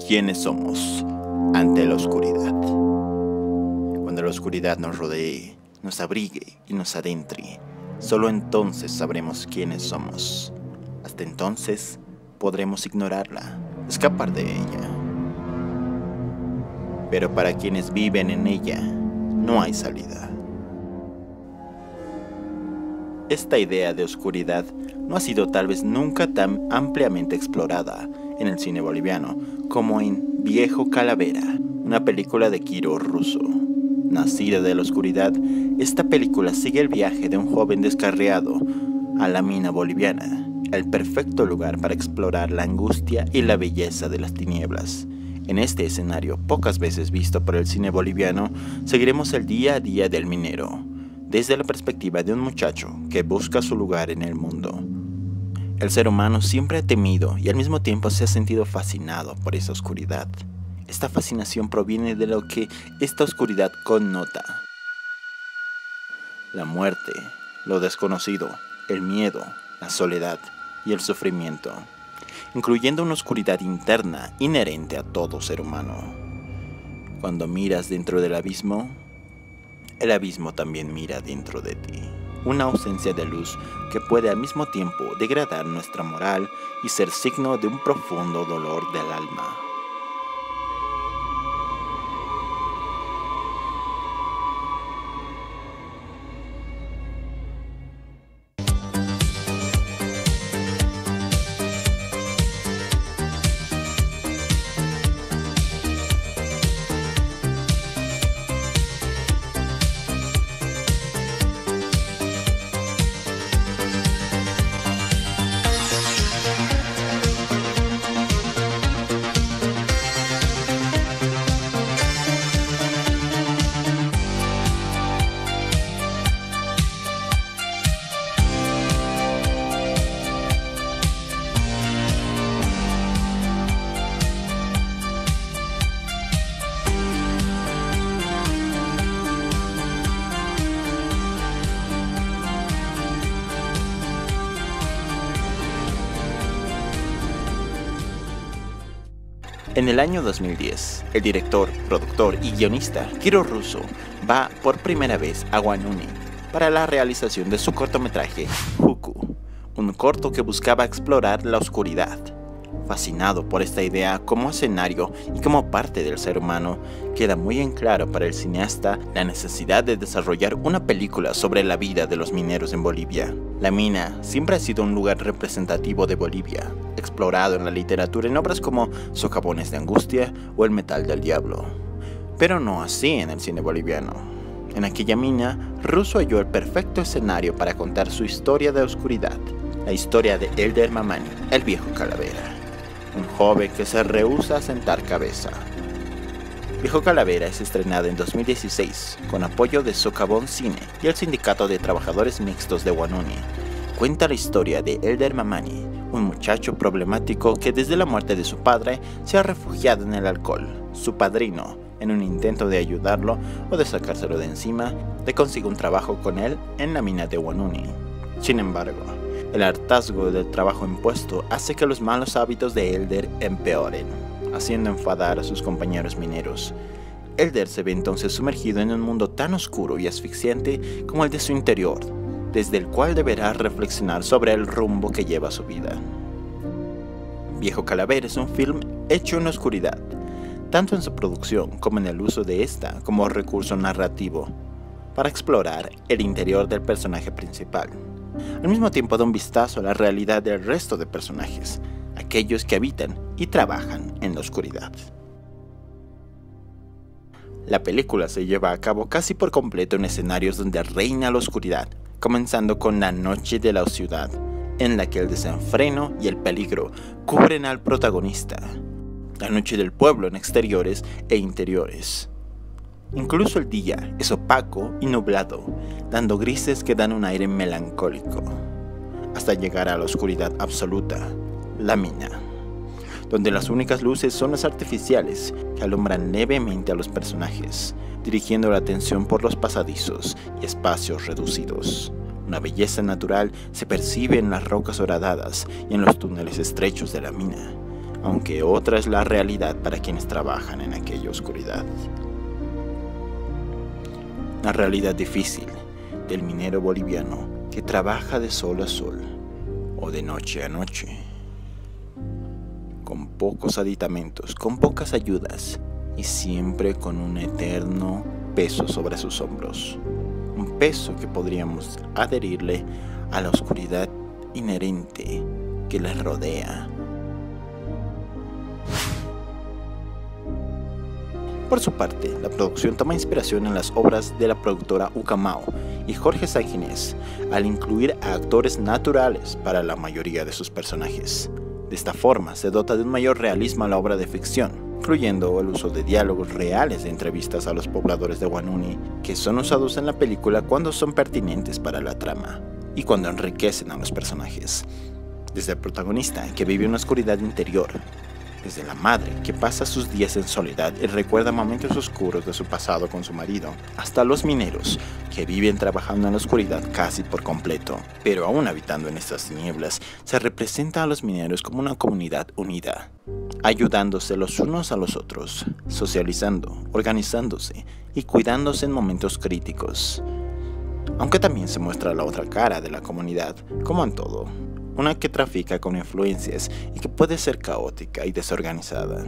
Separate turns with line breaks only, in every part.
¿Quiénes somos ante la oscuridad? Cuando la oscuridad nos rodee, nos abrigue y nos adentre, solo entonces sabremos quiénes somos. Hasta entonces podremos ignorarla, escapar de ella. Pero para quienes viven en ella, no hay salida. Esta idea de oscuridad no ha sido tal vez nunca tan ampliamente explorada en el cine boliviano como en Viejo Calavera, una película de Quiro Russo. Nacida de la oscuridad, esta película sigue el viaje de un joven descarriado a la mina boliviana, el perfecto lugar para explorar la angustia y la belleza de las tinieblas. En este escenario, pocas veces visto por el cine boliviano, seguiremos el día a día del minero, desde la perspectiva de un muchacho que busca su lugar en el mundo. El ser humano siempre ha temido y al mismo tiempo se ha sentido fascinado por esa oscuridad. Esta fascinación proviene de lo que esta oscuridad connota: la muerte, lo desconocido, el miedo, la soledad y el sufrimiento, incluyendo una oscuridad interna inherente a todo ser humano. Cuando miras dentro del abismo, el abismo también mira dentro de ti. Una ausencia de luz que puede al mismo tiempo degradar nuestra moral y ser signo de un profundo dolor del alma. En el año 2010, el director, productor y guionista Quiro Russo va por primera vez a Huanuni para la realización de su cortometraje Huku, un corto que buscaba explorar la oscuridad. Fascinado por esta idea como escenario y como parte del ser humano, queda muy en claro para el cineasta la necesidad de desarrollar una película sobre la vida de los mineros en Bolivia. La mina siempre ha sido un lugar representativo de Bolivia, explorado en la literatura en obras como Socavones de Angustia o El Metal del Diablo. Pero no así en el cine boliviano. En aquella mina, Russo halló el perfecto escenario para contar su historia de oscuridad, la historia de Elder Mamani, el viejo calavera, un joven que se rehúsa a sentar cabeza. Viejo Calavera es estrenada en 2016 con apoyo de Socavón Cine y el Sindicato de Trabajadores Mixtos de Huanuni. Cuenta la historia de Elder Mamani, un muchacho problemático que desde la muerte de su padre se ha refugiado en el alcohol. Su padrino, en un intento de ayudarlo o de sacárselo de encima, le consigue un trabajo con él en la mina de Huanuni. Sin embargo, el hartazgo del trabajo impuesto hace que los malos hábitos de Elder empeoren, haciendo enfadar a sus compañeros mineros. Elder se ve entonces sumergido en un mundo tan oscuro y asfixiante como el de su interior, desde el cual deberá reflexionar sobre el rumbo que lleva su vida. Viejo Calavera es un film hecho en la oscuridad, tanto en su producción como en el uso de esta como recurso narrativo, para explorar el interior del personaje principal. Al mismo tiempo da un vistazo a la realidad del resto de personajes, aquellos que habitan y trabajan en la oscuridad. La película se lleva a cabo casi por completo en escenarios donde reina la oscuridad, comenzando con la noche de la ciudad, en la que el desenfreno y el peligro cubren al protagonista, la noche del pueblo en exteriores e interiores. Incluso el día es opaco y nublado, dando grises que dan un aire melancólico, hasta llegar a la oscuridad absoluta, la mina, donde las únicas luces son las artificiales que alumbran levemente a los personajes, dirigiendo la atención por los pasadizos y espacios reducidos. Una belleza natural se percibe en las rocas horadadas y en los túneles estrechos de la mina, aunque otra es la realidad para quienes trabajan en aquella oscuridad. La realidad difícil del minero boliviano que trabaja de sol a sol o de noche a noche, con pocos aditamentos, con pocas ayudas y siempre con un eterno peso sobre sus hombros. Un peso que podríamos adherirle a la oscuridad inherente que les rodea. Por su parte, la producción toma inspiración en las obras de la productora Ucamao y Jorge Sanginés, al incluir a actores naturales para la mayoría de sus personajes. De esta forma, se dota de un mayor realismo a la obra de ficción, incluyendo el uso de diálogos reales de entrevistas a los pobladores de Huanuni, que son usados en la película cuando son pertinentes para la trama y cuando enriquecen a los personajes. Desde el protagonista, que vive una oscuridad interior, desde la madre, que pasa sus días en soledad y recuerda momentos oscuros de su pasado con su marido, hasta los mineros, que viven trabajando en la oscuridad casi por completo. Pero aún habitando en estas tinieblas, se representa a los mineros como una comunidad unida, ayudándose los unos a los otros, socializando, organizándose y cuidándose en momentos críticos. Aunque también se muestra la otra cara de la comunidad, como en todo. Una que trafica con influencias y que puede ser caótica y desorganizada.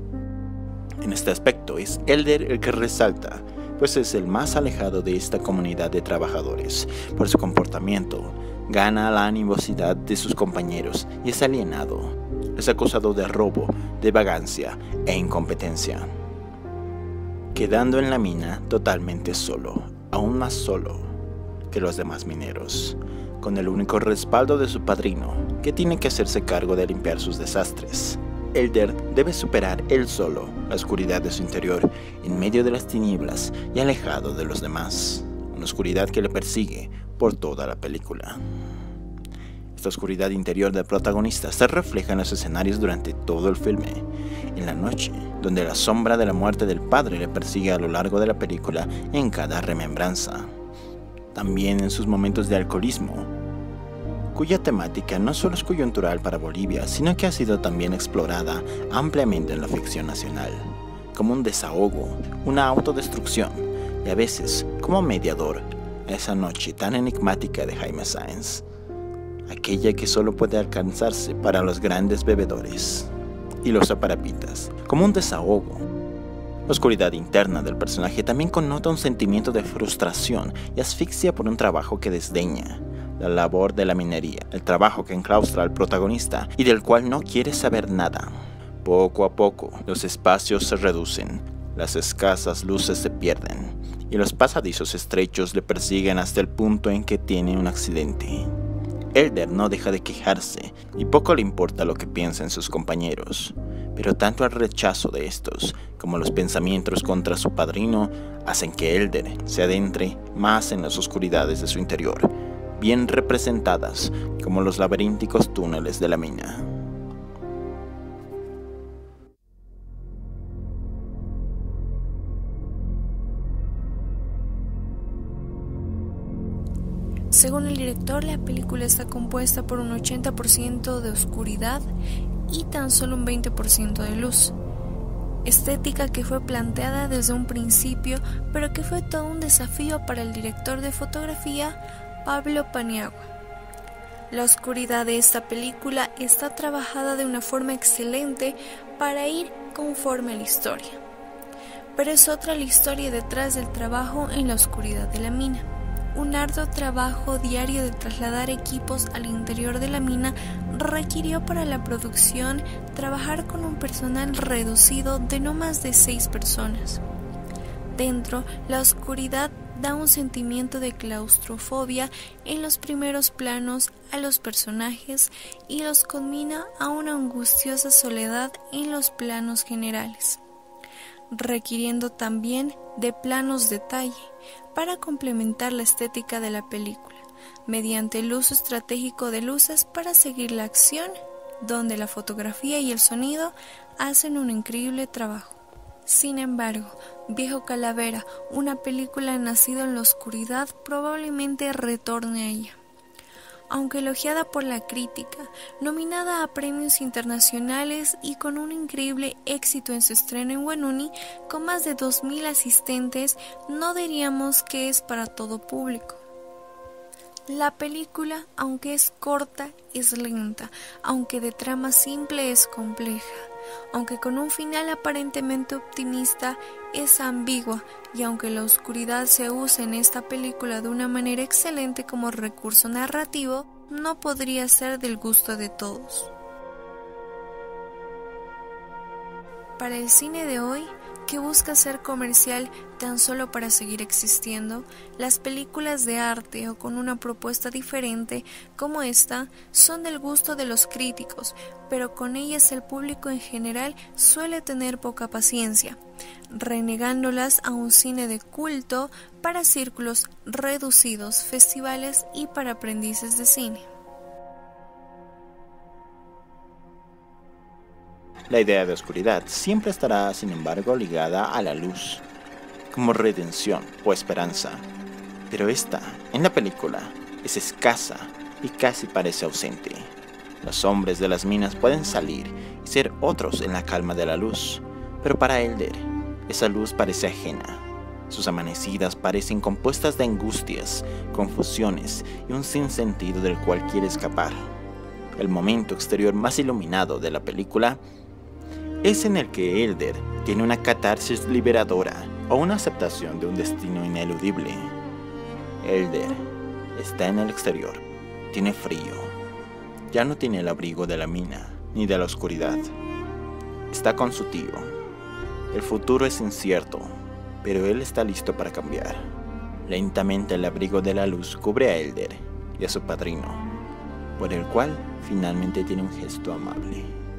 En este aspecto es Elder el que resalta, pues es el más alejado de esta comunidad de trabajadores. Por su comportamiento, gana la animosidad de sus compañeros y es alienado. Es acusado de robo, de vagancia e incompetencia, quedando en la mina totalmente solo, aún más solo que los demás mineros, con el único respaldo de su padrino, que tiene que hacerse cargo de limpiar sus desastres. Elder debe superar él solo la oscuridad de su interior, en medio de las tinieblas y alejado de los demás, una oscuridad que le persigue por toda la película. Esta oscuridad interior del protagonista se refleja en los escenarios durante todo el filme, en la noche, donde la sombra de la muerte del padre le persigue a lo largo de la película en cada remembranza. También en sus momentos de alcoholismo, cuya temática no solo es coyuntural para Bolivia, sino que ha sido también explorada ampliamente en la ficción nacional, como un desahogo, una autodestrucción, y a veces como mediador a esa noche tan enigmática de Jaime Sáenz, aquella que solo puede alcanzarse para los grandes bebedores y los aparapitas, como un desahogo. La oscuridad interna del personaje también connota un sentimiento de frustración y asfixia por un trabajo que desdeña, la labor de la minería, el trabajo que enclaustra al protagonista y del cual no quiere saber nada. Poco a poco, los espacios se reducen, las escasas luces se pierden y los pasadizos estrechos le persiguen hasta el punto en que tiene un accidente. Elder no deja de quejarse y poco le importa lo que piensan sus compañeros, pero tanto el rechazo de estos como los pensamientos contra su padrino hacen que Elder se adentre más en las oscuridades de su interior, bien representadas como los laberínticos túneles de la mina.
Según el director, la película está compuesta por un 80% de oscuridad y tan solo un 20% de luz. Estética que fue planteada desde un principio, pero que fue todo un desafío para el director de fotografía, Pablo Paniagua. La oscuridad de esta película está trabajada de una forma excelente para ir conforme a la historia. Pero es otra la historia detrás del trabajo en la oscuridad de la mina. Un arduo trabajo diario de trasladar equipos al interior de la mina requirió para la producción trabajar con un personal reducido de no más de 6 personas. Dentro, la oscuridad da un sentimiento de claustrofobia en los primeros planos a los personajes y los conmina a una angustiosa soledad en los planos generales, requiriendo también de planos detalle para complementar la estética de la película, mediante el uso estratégico de luces para seguir la acción, donde la fotografía y el sonido hacen un increíble trabajo. Sin embargo, Viejo Calavera, una película nacida en la oscuridad, probablemente retorne a ella. Aunque elogiada por la crítica, nominada a premios internacionales y con un increíble éxito en su estreno en Wanuni, con más de 2000 asistentes, no diríamos que es para todo público. La película, aunque es corta, es lenta, aunque de trama simple es compleja, aunque con un final aparentemente optimista es ambigua, y aunque la oscuridad se usa en esta película de una manera excelente como recurso narrativo, no podría ser del gusto de todos. Para el cine de hoy, que busca ser comercial tan solo para seguir existiendo, las películas de arte o con una propuesta diferente como esta son del gusto de los críticos, pero con ellas el público en general suele tener poca paciencia, renegándolas a un cine de culto para círculos reducidos, festivales y para aprendices de cine.
La idea de oscuridad siempre estará, sin embargo, ligada a la luz, como redención o esperanza, pero esta, en la película, es escasa y casi parece ausente. Los hombres de las minas pueden salir y ser otros en la calma de la luz, pero para Elder, esa luz parece ajena. Sus amanecidas parecen compuestas de angustias, confusiones y un sinsentido del cual quiere escapar. El momento exterior más iluminado de la película es en el que Elder tiene una catarsis liberadora o una aceptación de un destino ineludible. Elder está en el exterior, tiene frío, ya no tiene el abrigo de la mina ni de la oscuridad. Está con su tío. El futuro es incierto, pero él está listo para cambiar. Lentamente el abrigo de la luz cubre a Elder y a su padrino, por el cual finalmente tiene un gesto amable.